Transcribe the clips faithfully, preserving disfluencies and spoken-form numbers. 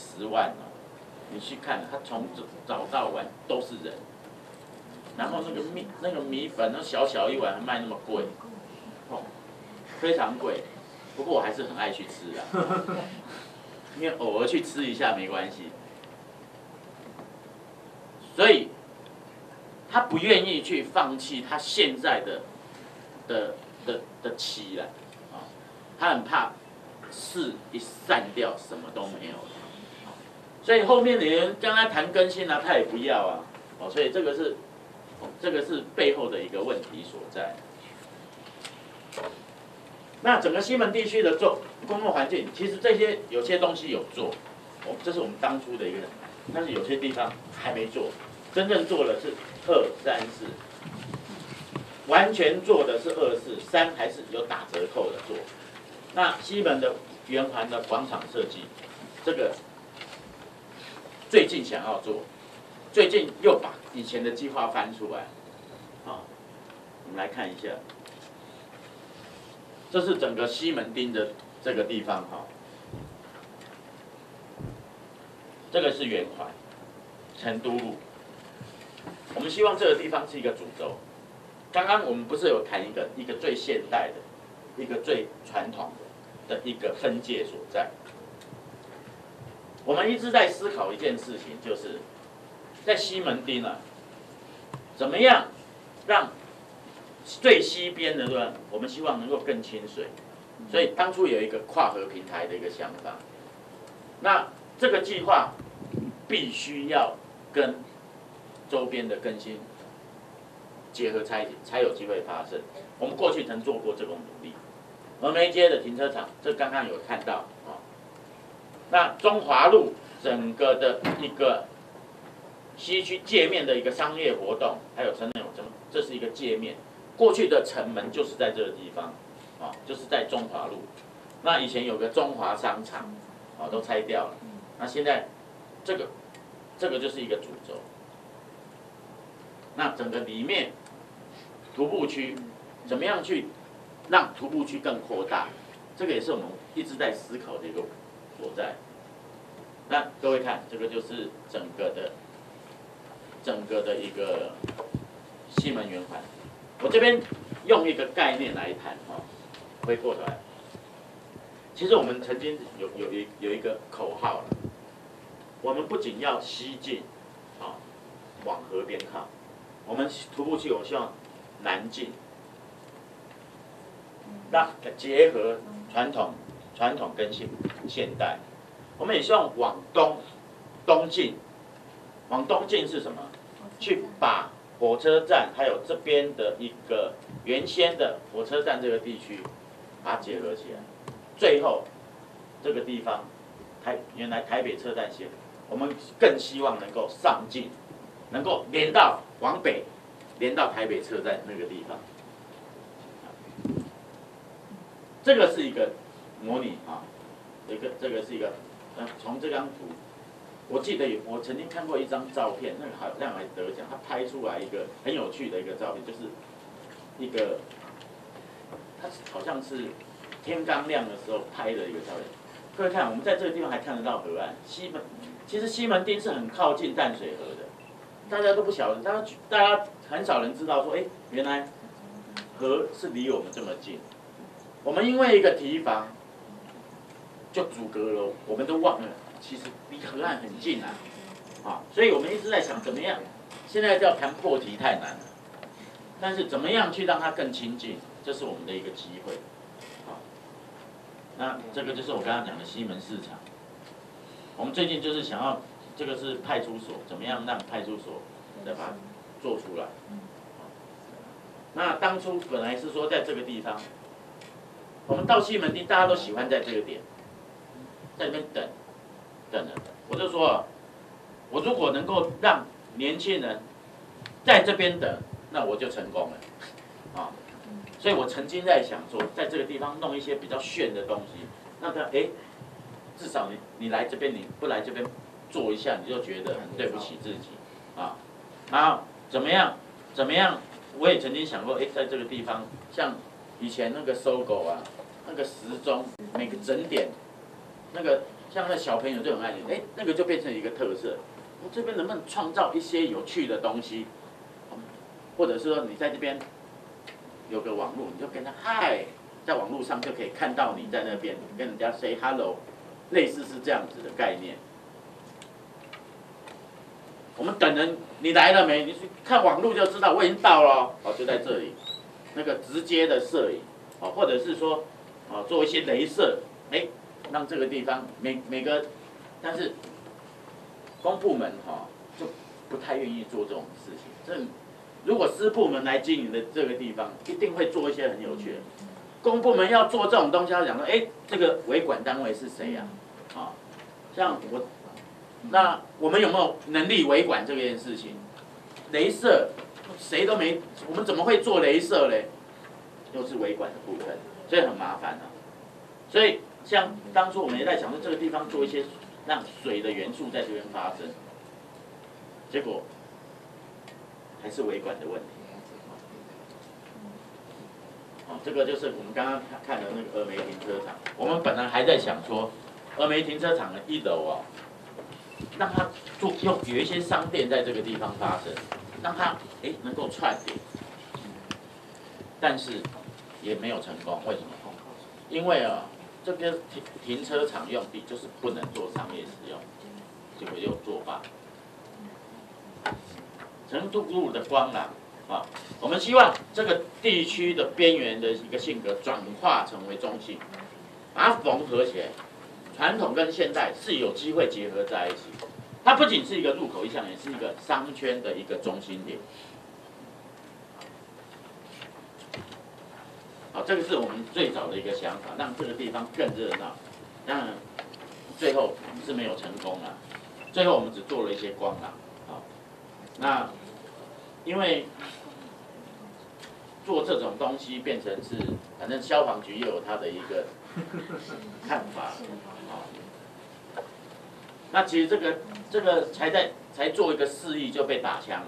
十万哦，你去看，它从早到晚都是人。然后那个米那个米粉，那小小一碗还卖那么贵，哦，非常贵。不过我还是很爱去吃的，因为偶尔去吃一下没关系。所以，他不愿意去放弃他现在的的的的妻了，啊，他很怕事一散掉，什么都没有了。所以后面的人跟他谈更新啊，他也不要啊，哦，所以这个是。这个是背后的一个问题所在。那整个西门地区的做公共环境，其实这些有些东西有做，哦，这是我们当初的一个，但是有些地方还没做，真正做的是二三四，完全做的是二四，三还是有打折扣的做。那西门的圆环的广场设计，这个最近想要做。最近又把以前的计划翻出来，啊，我们来看一下，这是整个西门町的这个地方哈，这个是圆环，成都路，我们希望这个地方是一个主轴。刚刚我们不是有谈一个一个最现代的，一个最传统的的一个分界所在。我们一直在思考一件事情，就是。在西门町啊，怎么样让最西边的对吧？我们希望能够更清水，所以当初有一个跨河平台的一个想法。那这个计划必须要跟周边的更新结合在一起，才有机会发生。我们过去曾做过这种努力。峨眉街的停车场，这刚刚有看到啊。那中华路整个的一个。西区界面的一个商业活动，还有城内有什么？这是一个界面。过去的城门就是在这个地方，啊，就是在中华路。那以前有个中华商场，啊，都拆掉了。那现在这个这个就是一个主轴。那整个里面徒步区怎么样去让徒步区更扩大？这个也是我们一直在思考的一个所在。那各位看，这个就是整个的。整个的一个西门圆环，我这边用一个概念来谈哈，回过头来，其实我们曾经有有一有一个口号了，我们不仅要西进，啊，往河边靠，我们徒步区我希望南进，那结合传统传统跟现现代，我们也希望往东东进。往东进是什么？去把火车站还有这边的一个原先的火车站这个地区，把它结合起来。最后，这个地方台原来台北车站线，我们更希望能够上进，能够连到往北，连到台北车站那个地方。这个是一个模拟啊，这个这个是一个，呃，从这张图。我记得有，我曾经看过一张照片，那个好像还得奖，他拍出来一个很有趣的一个照片，就是一个，他好像是天刚亮的时候拍的一个照片。各位看，我们在这个地方还看得到河岸。西门，其实西门町是很靠近淡水河的，大家都不晓得，大家大家很少人知道说，哎，原来河是离我们这么近。我们因为一个堤防，就阻隔了，我们都忘了。其实离河岸很近啊，啊，所以我们一直在想怎么样，现在要谈破题太难了，但是怎么样去让它更亲近，这是我们的一个机会，啊，那这个就是我刚刚讲的西门市场，我们最近就是想要，这个是派出所，怎么样让派出所再把它做出来，那当初本来是说在这个地方，我们到西门町，大家都喜欢在这个点，在那边等。等等，我就说，我如果能够让年轻人在这边等，那我就成功了，啊，所以我曾经在想说，在这个地方弄一些比较炫的东西，那他哎，至少你你来这边，你不来这边做一下，你就觉得很对不起自己，啊，然后怎么样怎么样，我也曾经想过，哎，在这个地方，像以前那个搜狗啊，那个时钟每个整点，那个。 像那小朋友就很爱你，哎，那个就变成一个特色。我这边能不能创造一些有趣的东西？或者是说你在这边有个网络，你就跟他嗨，在网络上就可以看到你在那边跟人家 say hello， 类似是这样子的概念。我们等人，你来了没？你去看网络就知道我已经到了，哦，就在这里，那个直接的摄影，哦，或者是说，哦，做一些雷射，哎，让这个地方每每个，但是公部门哈、哦、就不太愿意做这种事情。这如果私部门来经营的这个地方，一定会做一些很有趣的。公部门要做这种东西，要讲说，哎，这个维管单位是谁呀、啊？啊，像我。那我们有没有能力维管这件事情？雷射谁都没，我们怎么会做雷射嘞？又是维管的部分，所以很麻烦啊。所以像当初我们也在想说，这个地方做一些让水的元素在这边发生，结果还是维管的问题。哦，这个就是我们刚刚看的那个峨眉停车场。我们本来还在想说，峨眉停车场的一楼哦。让它做用有一些商店在这个地方发生，让它哎能够串联，但是也没有成功。为什么？因为啊，这边停停车场用地就是不能做商业使用，结果又作罢。成都路的光廊啊，我们希望这个地区的边缘的一个性格转化成为中性，把它缝合起来。传统跟现代是有机会结合在一起，它不仅是一个入口意象，也是一个商圈的一个中心点。好，这个是我们最早的一个想法，让这个地方更热闹。当然，最后是没有成功了。最后我们只做了一些光廊。好，那因为做这种东西变成是，反正消防局也有他的一个看法。那其实这个这个才在才做一个示意就被打枪了。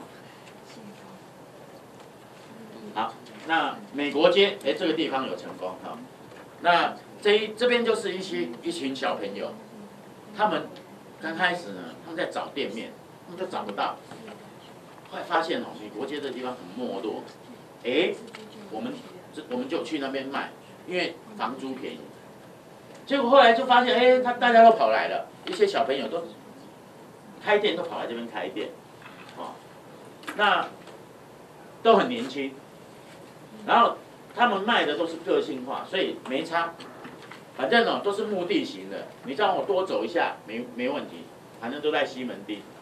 好，那美国街，哎，这个地方有成功哈。那这一这边就是一些一群小朋友，他们刚开始呢，他们在找店面，他们就找不到，后来发现哦，美国街这地方很没落，哎，我们这我们就去那边卖，因为房租便宜。结果后来就发现，哎，他大家都跑来了，一些小朋友都开店都跑来这边开店，哦，那都很年轻，然后他们卖的都是个性化，所以没差，反正哦都是目的型的，你叫我多走一下没没问题，反正都在西门町。